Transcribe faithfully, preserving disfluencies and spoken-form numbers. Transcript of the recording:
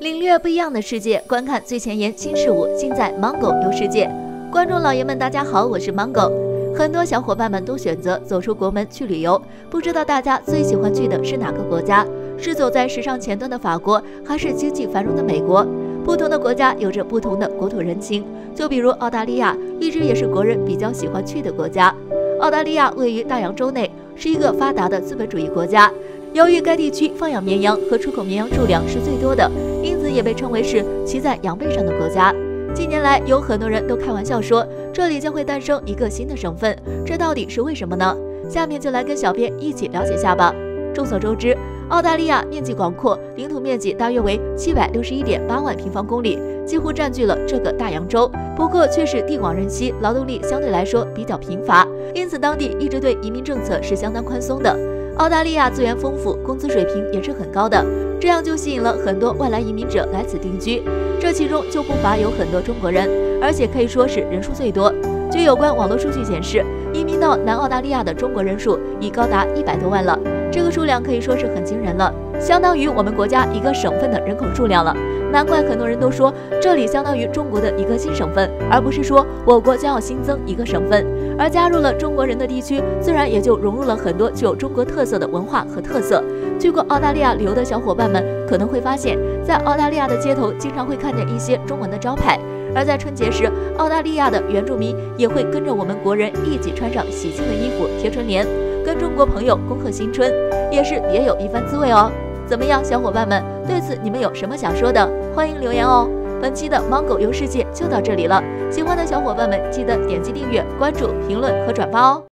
领略不一样的世界，观看最前沿新事物，尽在 Mango 游世界。观众老爷们，大家好，我是 Mango。很多小伙伴们都选择走出国门去旅游，不知道大家最喜欢去的是哪个国家？是走在时尚前端的法国，还是经济繁荣的美国？不同的国家有着不同的国土人情，就比如澳大利亚，一直也是国人比较喜欢去的国家。澳大利亚位于大洋洲内，是一个发达的资本主义国家。由于该地区放养绵羊和出口绵羊数量是最多的，因此也被称为是骑在羊背上的国家。近年来，有很多人都开玩笑说，这里将会诞生一个新的省份，这到底是为什么呢？下面就来跟小编一起了解下吧。众所周知，澳大利亚面积广阔，领土面积大约为七百六十一点八万平方公里，几乎占据了这个大洋洲。不过却是地广人稀，劳动力相对来说比较贫乏，因此当地一直对移民政策是相当宽松的。澳大利亚资源丰富，工资水平也是很高的，这样就吸引了很多外来移民者来此定居。这其中就不乏有很多中国人，而且可以说是人数最多。据有关网络数据显示，移民到南澳大利亚的中国人数已高达一百多万了，这个数量可以说是很惊人了，相当于我们国家一个省份的人口数量了。难怪很多人都说这里相当于中国的一个新省份，而不是说我国将要新增一个省份。而加入了中国人的地区，自然也就融入了很多具有中国特色的文化和特色。去过澳大利亚旅游的小伙伴们可能会发现，在澳大利亚的街头经常会看见一些中文的招牌，而在春节时，澳大利亚的原住民也会跟着我们国人一起穿上喜庆的衣服贴春联，跟中国朋友恭贺新春，也是别有一番滋味哦。怎么样，小伙伴们，对此你们有什么想说的？欢迎留言哦。本期的 Mango 游世界就到这里了，喜欢的小伙伴们记得点击订阅、关注、评论和转发哦。